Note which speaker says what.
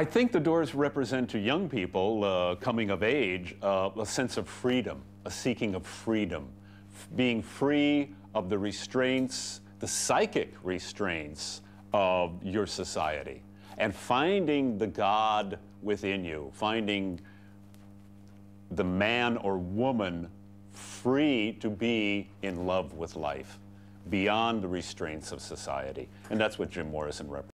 Speaker 1: I think the doors represent to young people coming of age a sense of freedom, a seeking of freedom, being free of the restraints, the psychic restraints of your society, and finding the God within you, finding the man or woman free to be in love with life, beyond the restraints of society. And that's what Jim Morrison represents.